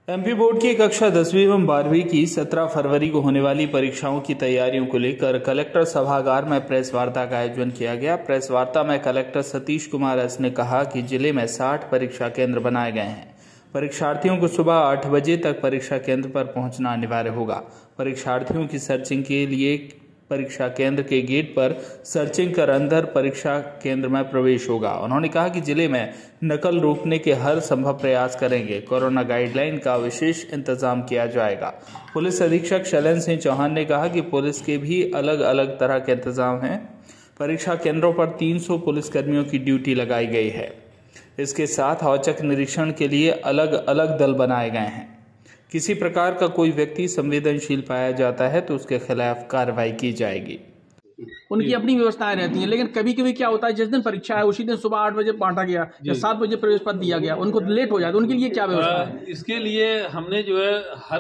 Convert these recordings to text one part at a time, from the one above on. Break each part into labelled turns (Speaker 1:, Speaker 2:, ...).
Speaker 1: MP board की कक्षा 10वीं एवं 12वीं की 17 फरवरी को होने वाली परीक्षाओं की तैयारियों को लेकर कलेक्टर सभागार में प्रेस वार्ता का आयोजन किया गया। प्रेस वार्ता में कलेक्टर सतीश कुमार एस ने कहा कि जिले में 60 परीक्षा केंद्र बनाए गए हैं। परीक्षार्थियों को सुबह 8 बजे तक परीक्षा केंद्र पर पहुंचना अनिवार्य होगा। परीक्षार्थियों की सर्चिंग के लिए परीक्षा केंद्र के गेट पर सर्चिंग कर अंदर परीक्षा केंद्र में प्रवेश होगा। उन्होंने कहा कि जिले में नकल रोकने के हर संभव प्रयास करेंगे। कोरोना गाइडलाइन का विशेष इंतजाम किया जाएगा। पुलिस अधीक्षक शैलेंद्र सिंह चौहान ने कहा कि पुलिस के भी अलग अलग तरह के इंतजाम हैं। परीक्षा केंद्रों पर 300 पुलिसकर्मियों की ड्यूटी लगाई गई है। इसके साथ औचक निरीक्षण के लिए अलग अलग दल बनाए गए हैं। किसी प्रकार का कोई व्यक्ति संवेदनशील पाया जाता है तो उसके खिलाफ कार्रवाई की जाएगी।
Speaker 2: उनकी अपनी व्यवस्थाएं रहती हैं, लेकिन कभी कभी क्या होता है, जिस दिन परीक्षा है उसी दिन सुबह 8 बजे बांटा गया या 7 बजे प्रवेश पत्र दिया गया, उनको लेट हो जाता है। उनके लिए क्या व्यवस्था है?
Speaker 3: इसके लिए हमने जो है हर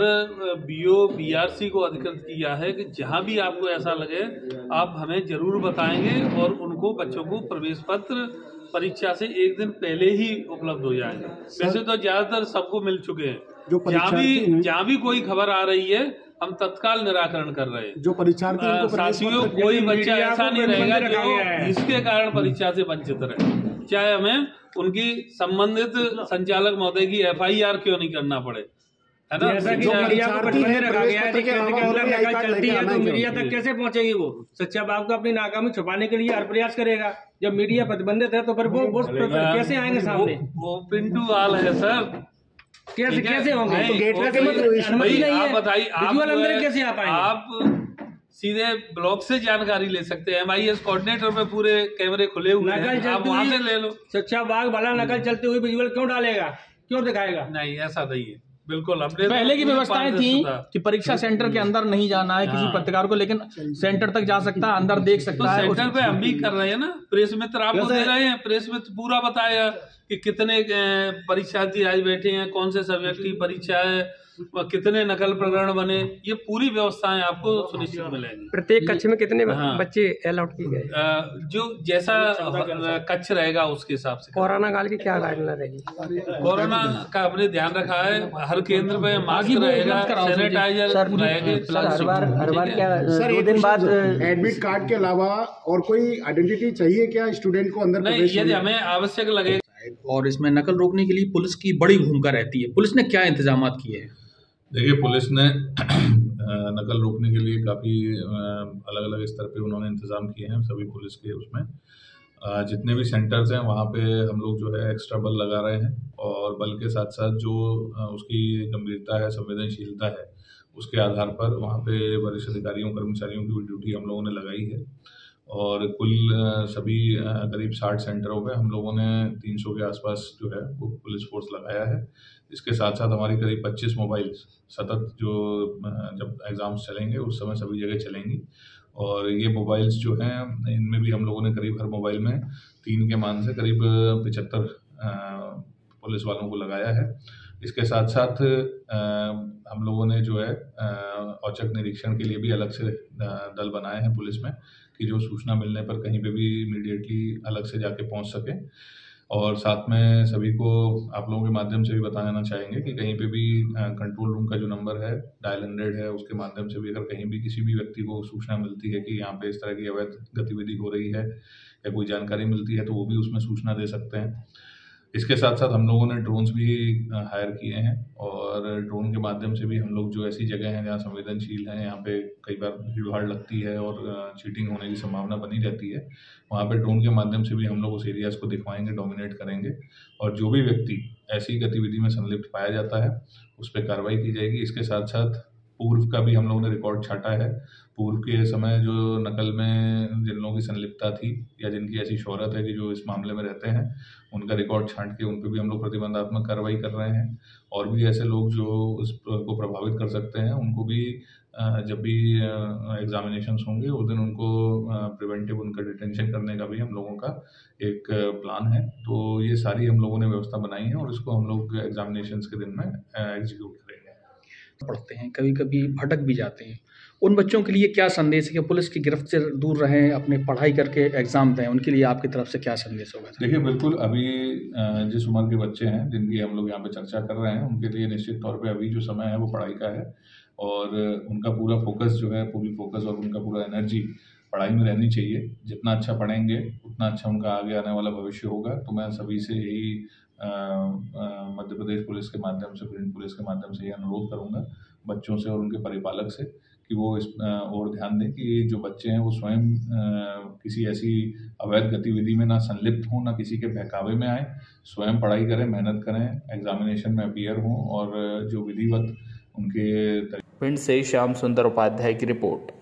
Speaker 3: बीओ बीआरसी को अधिकृत किया है कि जहां भी आपको ऐसा लगे आप हमें जरूर बताएंगे और उनको बच्चों को प्रवेश पत्र परीक्षा से एक दिन पहले ही उपलब्ध हो जाएंगे। वैसे तो ज्यादातर सबको मिल चुके हैं। जहाँ भी कोई खबर आ रही है हम तत्काल निराकरण कर रहे हैं।
Speaker 4: जो परीक्षार्थी
Speaker 3: साथियों, कोई बच्चा ऐसा नहीं रहेगा जो इसके कारण परीक्षा से वंचित रहे, चाहे हमें उनकी संबंधित संचालक महोदय की FIR क्यों नहीं करना पड़े, है ना।
Speaker 2: जैसा कि मीडिया को प्रतिबंध रखा गया है कि अंदर नकल चलती है तो मीडिया तक कैसे पहुंचेगी? वो सच्चा बात को अपनी नाकामी छुपाने के लिए हर प्रयास करेगा। जब मीडिया प्रतिबंधित है तो फिर वो कैसे आएंगे सामने?
Speaker 3: वो पिंटू आल है सर,
Speaker 2: कैसे होंगे? तो गेट पे अनुमति नहीं है। बताइए विजुअल अंदर कैसे आ पाएंगे?
Speaker 3: आप सीधे ब्लॉक से जानकारी ले सकते हैं। MIS कोऑर्डिनेटर पे पूरे कैमरे खुले हुए हैं, आप वहां से ले लो।
Speaker 2: सच्चा बाग भला नकल चलते हुए विजुअल क्यों डालेगा, क्यों दिखाएगा?
Speaker 3: नहीं, ऐसा नहीं है। बिल्कुल हमने
Speaker 2: पहले की व्यवस्थाएं थी कि परीक्षा सेंटर के अंदर नहीं जाना है किसी पत्रकार को, लेकिन सेंटर तक जा सकता है, अंदर देख सकता है।
Speaker 3: सेंटर पे हम भी कर रहे हैं ना, प्रेस मित्र आपको दे रहे हैं। प्रेस मित्र पूरा बताया कि कितने परीक्षार्थी आज बैठे हैं, कौन से सब्जेक्ट की परीक्षा है, कितने नकल प्रकरण बने, ये पूरी व्यवस्थाएं आपको सुनिश्चित मिलेंगी।
Speaker 5: प्रत्येक कक्ष में कितने बच्चे अलॉट किए गए?
Speaker 3: जो जैसा कक्ष रहेगा उसके हिसाब से।
Speaker 5: कोरोना काल की क्या गाइडलाइन रहेगी?
Speaker 3: कोरोना का अपने ध्यान रखा है, हर केंद्र पे मास्क रहेगा, सैनिटाइजर रहेगा।
Speaker 5: हर बार क्या 2 दिन बाद
Speaker 4: एडमिट कार्ड के अलावा और कोई आइडेंटिटी चाहिए क्या स्टूडेंट को अंदर?
Speaker 3: नहीं, यदि हमें आवश्यक लगे।
Speaker 2: और इसमें नकल रोकने के लिए पुलिस की बड़ी भूमिका रहती है। पुलिस ने क्या इंतजाम किए हैं?
Speaker 6: देखिए, पुलिस ने नकल रोकने के लिए काफ़ी अलग अलग स्तर पे उन्होंने इंतज़ाम किए हैं। सभी पुलिस के उसमें जितने भी सेंटर्स हैं वहाँ पे हम लोग जो है एक्स्ट्रा बल लगा रहे हैं, और बल के साथ साथ जो उसकी गंभीरता है, संवेदनशीलता है, उसके आधार पर वहाँ पे वरिष्ठ अधिकारियों कर्मचारियों की भी ड्यूटी हम लोगों ने लगाई है। और कुल सभी करीब 60 सेंटरों पे हम लोगों ने 300 के आसपास जो है वो पुलिस फोर्स लगाया है। इसके साथ साथ हमारी करीब 25 मोबाइल सतत जो जब एग्ज़ाम्स चलेंगे उस समय सभी जगह चलेंगी, और ये मोबाइल्स जो हैं इनमें भी हम लोगों ने करीब हर मोबाइल में 3 के मान से करीब 75 पुलिस वालों को लगाया है। इसके साथ साथ हम लोगों ने जो है औचक निरीक्षण के लिए भी अलग से दल बनाए हैं पुलिस में, कि जो सूचना मिलने पर कहीं पे भी इमीडिएटली अलग से जाके पहुंच सके। और साथ में सभी को आप लोगों के माध्यम से भी बताना चाहेंगे कि कहीं पे भी कंट्रोल रूम का जो नंबर है डायल 100 है, उसके माध्यम से भी अगर कहीं भी किसी भी व्यक्ति को सूचना मिलती है कि यहाँ पे इस तरह की अवैध गतिविधि हो रही है या कोई जानकारी मिलती है तो वो भी उसमें सूचना दे सकते हैं। इसके साथ साथ हम लोगों ने ड्रोन्स भी हायर किए हैं, और ड्रोन के माध्यम से भी हम लोग जो ऐसी जगह हैं जहाँ संवेदनशील हैं, यहाँ पे कई बार भीड़ भाड़ लगती है और चीटिंग होने की संभावना बनी रहती है, वहाँ पे ड्रोन के माध्यम से भी हम लोग उस एरियाज को दिखवाएंगे, डोमिनेट करेंगे, और जो भी व्यक्ति ऐसी गतिविधि में संलिप्त पाया जाता है उस पर कार्रवाई की जाएगी। इसके साथ साथ पूर्व का भी हम लोगों ने रिकॉर्ड छाटा है। पूर्व के समय जो नकल में जिन लोगों की संलिप्तता थी या जिनकी ऐसी शोहरत है कि जो इस मामले में रहते हैं, उनका रिकॉर्ड छांट के उन पर भी हम लोग प्रतिबंधात्मक कार्रवाई कर रहे हैं। और भी ऐसे लोग जो को प्रभावित कर सकते हैं उनको भी जब भी एग्जामिनेशंस होंगे उस दिन उनको प्रिवेंटिव उनका डिटेंशन करने का भी हम लोगों का एक प्लान है। तो ये सारी हम लोगों ने व्यवस्था बनाई है और इसको हम लोग एग्जामिनेशंस के दिन में एग्जीक्यूट करेंगे।
Speaker 2: पढ़ते हैं, कभी कभी भटक भी जाते हैं,
Speaker 5: उन बच्चों के लिए क्या संदेश है कि पुलिस की गिरफ्त से दूर रहें, अपने पढ़ाई करके एग्ज़ाम दें, उनके लिए आपकी तरफ से क्या संदेश होगा?
Speaker 6: देखिए, बिल्कुल अभी जिस उम्र के बच्चे हैं जिनकी हम लोग यहाँ पे चर्चा कर रहे हैं, उनके लिए निश्चित तौर पे अभी जो समय है वो पढ़ाई का है और उनका पूरा फोकस जो है, पूरी फोकस और उनका पूरा एनर्जी पढ़ाई में रहनी चाहिए। जितना अच्छा पढ़ेंगे उतना अच्छा उनका आगे आने वाला भविष्य होगा। तो मैं सभी से यही मध्य प्रदेश पुलिस के माध्यम से, प्रिंट पुलिस के माध्यम से ये अनुरोध करूँगा बच्चों से और उनके परिपालक से कि वो इस और ध्यान दें कि जो बच्चे हैं वो स्वयं किसी ऐसी अवैध गतिविधि में ना संलिप्त हों, ना किसी के बहकावे में आए, स्वयं पढ़ाई करें, मेहनत करें, एग्जामिनेशन में अपीयर हों और जो विधिवत उनके
Speaker 1: पिंड से श्याम सुंदर उपाध्याय की रिपोर्ट।